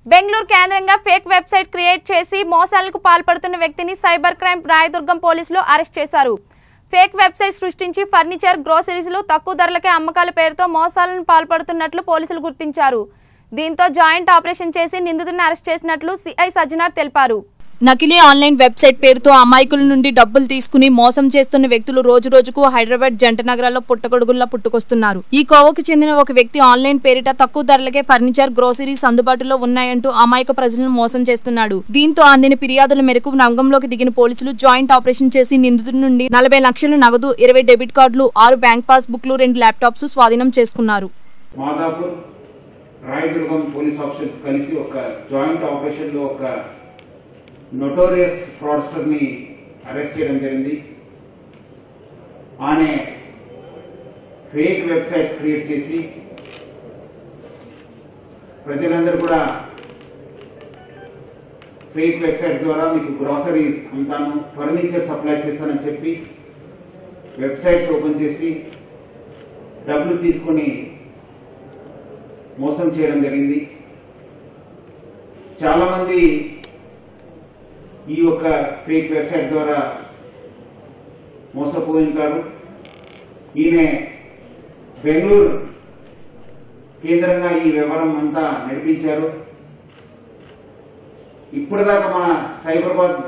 బెంగళూరు కేంద్రంగా fake website create చేసి మోసాలకు పాల్పడుతున్న వ్యక్తిని సైబర్ క్రైమ్ రాయదుర్గం పోలీసులు అరెస్ట్ చేశారు. ఫేక్ వెబ్సైట్ సృష్టించి ఫర్నిచర్, గ్రోసరీస్లు తక్కువ ధరలకే అమ్మకాల పేరుతో మోసాలను పాల్పడుతున్నట్లు పోలీసులు గుర్తించారు. దీంతో జాయింట్ ఆపరేషన్ చేసి నిందితుడిని అరెస్ట్ చేసినట్లు సిఐ సజ్జనార్ తెలిపారు. నకిలీ ఆన్లైన్ వెబ్సైట్ పేరుతో అమాయకుల నుండి డబ్బులు తీసుకుని మోసం చేస్తున్న వ్యక్తులు రోజురోజుకు హైదరాబాద్ జంట నగరాల్లో పుట్టగొడుగుల్లా పుట్టుకొస్తున్నారు. ఈ కోవకు చెందిన ఒక వ్యక్తి ఆన్లైన్ పేరిట తక్కువ ధరలకే ఫర్నిచర్, గ్రోసరీస్ అందుబాటులో ఉన్నాయంటూ అమాయక ప్రజలను మోసం చేస్తున్నాడు. దీంతో అందిన ఫిర్యాదుల మేరకు రంగంలోకి దిగిన పోలీసులు జాయింట్ ఆపరేషన్ చేసి నిందితుడి నుండి 40 లక్షల నగదు, 20 డెబిట్ కార్డులు, 6 బ్యాంక్ పాస్ బుక్లు, 2 ల్యాప్టాప్స్ స్వాధీనం చేసుకున్నారు. రాయదుర్గం పోలీస్ ఆఫీసర్స్ కలిసి ఒక జాయింట్ ఆపరేషన్ లో ఒక నోటోరియస్ ఫ్రాడ్స్టర్ ని అరెస్ట్ చేయడం జరిగింది. ఆనే ఫేక్ వెబ్సైట్స్ క్రియేట్ చేసి ప్రజలందరూ కూడా ఫేక్ వెబ్సైట్ ద్వారా మీకు గ్రోసరీస్ అంతాను, ఫర్నిచర్ సప్లై చేస్తానని చెప్పి వెబ్సైట్స్ ఓపెన్ చేసి డబ్బులు తీసుకొని మోసం చేయడం జరిగింది. చాలా మంది ఈ యొక్క ఫేక్ వెబ్సైట్ ద్వారా మోసపోయింటారు. ఈయన బెంగళూరు కేంద్రంగా ఈ వ్యవహారం అంతా నడిపించారు. ఇప్పటిదాకా మన సైబరాబాద్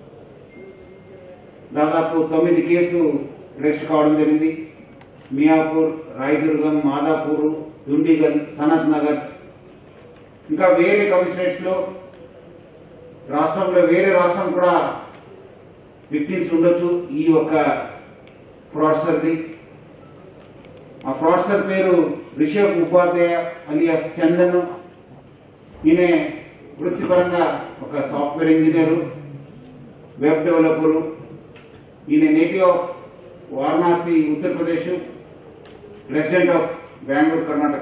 దాదాపు 9 కేసులు రిజిస్టర్ కావడం జరిగింది. మియాపూర్, రాయదుర్గం, మాదాపూర్, దుండిగల్, సనత్ నగర్, ఇంకా వేరే కమిషనరేట్స్ లో రాష్ట్రంలో వేరే రాష్ట్రం కూడా విక్టిమ్స్ ఉండొచ్చు ఈ యొక్క ఫ్రాడ్స్టర్ది. ఆ ఫ్రాడ్స్టర్ పేరు రిషబ్ ఉపాధ్యాయ అలియాస్ చందన్. ఈయన వృత్తిపరంగా ఒక సాఫ్ట్వేర్ ఇంజనీరు, వెబ్ డెవలపరు. ఈయన native of Varanasi, Uttar Pradesh, resident of Bengaluru, Karnataka.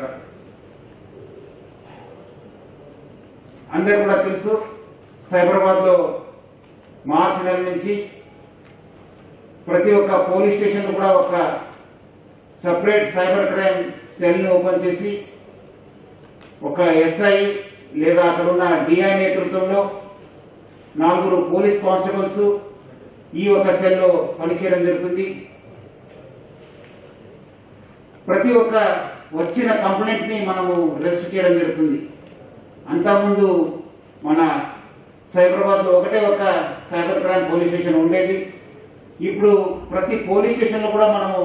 అందరు కూడా తెలుసు, సైబరాబాద్ లో మార్చి నెల నుంచి ప్రతి ఒక్క పోలీస్ స్టేషన్ కూడా ఒక సపరేట్ సైబర్ క్రైమ్ సెల్ ని ఓపెన్ చేసి ఒక ఎస్ఐ లేదా అక్కడ ఉన్న డిఐ నేతృత్వంలో 4 పోలీస్ కానిస్టేబుల్స్ ఈ ఒక సెల్ లో పనిచేయడం జరుగుతుంది. ప్రతి ఒక్క వచ్చిన కంప్లైంట్ ని మనము రిజిస్టర్ చేయడం జరుగుతుంది. అంతకుముందు మన సైబరాబాద్ లో ఒకటే ఒక సైబర్ క్రైమ్ పోలీస్ స్టేషన్ ఉండేది. ఇప్పుడు ప్రతి పోలీస్ స్టేషన్ లో కూడా మనము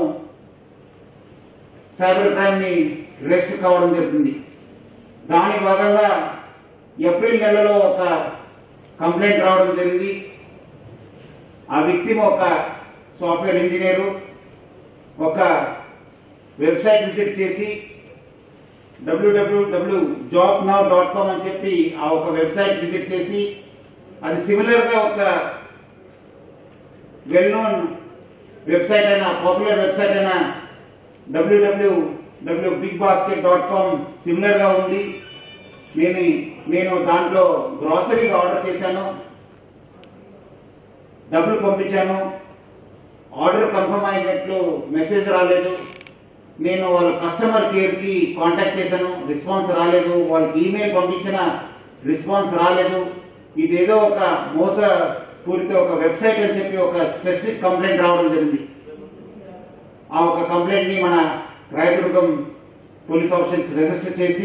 సైబర్ క్రైమ్ ని రిజిస్టర్ కావడం జరుగుతుంది. దాని భాగంగా ఏప్రిల్ నెలలో ఒక కంప్లైంట్ రావడం జరిగింది. ఆ విక్టిమ్ ఒక సాఫ్ట్వేర్ ఇంజనీరు, ఒక వెబ్సైట్ విజిట్ చేసి www.jobnow.com అని చెప్పి ఆ ఒక వెబ్సైట్ విజిట్ చేసి అది సిమిలర్ గా ఒక వెల్ నోన్ వెబ్సైట్ అయినా, పాపులర్ వెబ్సైట్ అయినా www.bigbasket.com సిమిలర్ గా ఉంది. నేను దాంట్లో గ్రాసరీ ఆర్డర్ చేశాను, డబ్బులు పంపించాను, ఆర్డర్ కన్ఫర్మ్ అయినట్లు మెసేజ్ రాలేదు. నేను వాళ్ళ కస్టమర్ కేర్ కి కాంటాక్ట్ చేశాను, రెస్పాన్స్ రాలేదు. వాళ్ళకి ఈమెయిల్ పంపించిన రెస్పాన్స్ రాలేదు. ఇదేదో ఒక మోసపూరిత ఒక వెబ్సైట్ అని చెప్పి ఒక స్పెసిఫిక్ కంప్లైంట్ రావడం జరిగింది. ఆ ఒక కంప్లైంట్ ని మన రాయదుర్గం పోలీస్ ఆఫీసర్స్ రిజిస్టర్ చేసి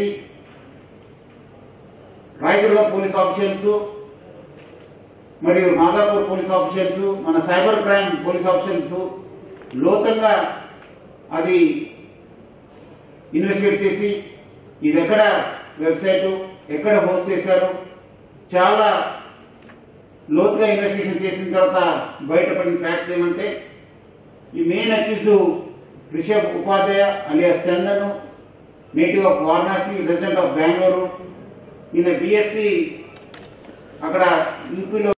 రాయదుర్గం పోలీస్ ఆఫీసర్స్ మరియు మాదాపూర్ పోలీస్ ఆఫీసర్స్, మన సైబర్ క్రైమ్ పోలీస్ ఆఫీసర్స్ లోతంగా అది ఇన్వెస్టిగేట్ చేసి ఇది ఎక్కడ వెబ్సైట్, ఎక్కడ హోస్ట్ చేశారు, చాలా లోతుగా ఇన్వెస్టిగేషన్ చేసిన తర్వాత బయటపడిన ఫ్యాక్ట్స్ ఏమంటే ఈ main accused Rishabh Upadhyay alias Chandan, native of Varanasi, resident of Bengaluru. ఈయన బిఎస్సి అక్కడ యూపీలో